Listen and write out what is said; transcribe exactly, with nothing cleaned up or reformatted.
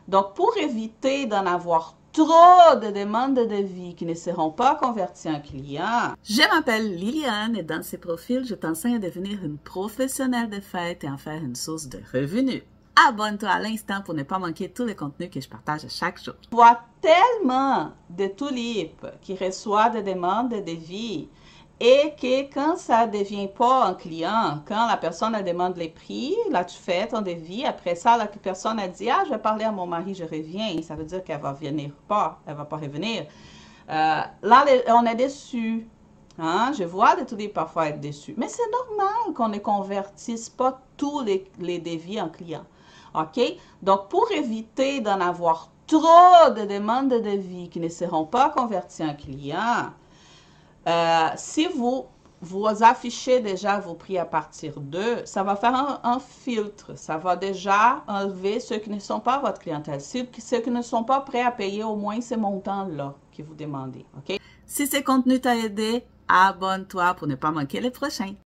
Donc, pour éviter d'en avoir trop de demandes de devis qui ne seront pas converties en clients. Je m'appelle Liliane et dans ce profil, je t'enseigne à devenir une professionnelle de fête et en faire une source de revenus. Abonne-toi à l'instant pour ne pas manquer tous les contenus que je partage chaque jour. Je vois tellement de tulipes qui reçoivent des demandes de devis et que quand ça ne devient pas un client, quand la personne elle demande les prix, là tu fais ton devis, après ça la personne a dit « Ah, je vais parler à mon mari, je reviens », ça veut dire qu'elle va venir pas, elle va pas revenir. Euh, là, on est déçu. Hein? Je vois les tulipes parfois être déçus. Mais c'est normal qu'on ne convertisse pas tous les, les devis en clients. OK? Donc, pour éviter d'en avoir trop de demandes de devis qui ne seront pas converties en clients, euh, si vous, vous affichez déjà vos prix à partir d'eux, ça va faire un, un filtre. Ça va déjà enlever ceux qui ne sont pas votre clientèle. Ceux qui, ceux qui ne sont pas prêts à payer au moins ces montants-là que vous demandez. OK? Si ce contenu t'a aidé, abonne-toi pour ne pas manquer les prochains.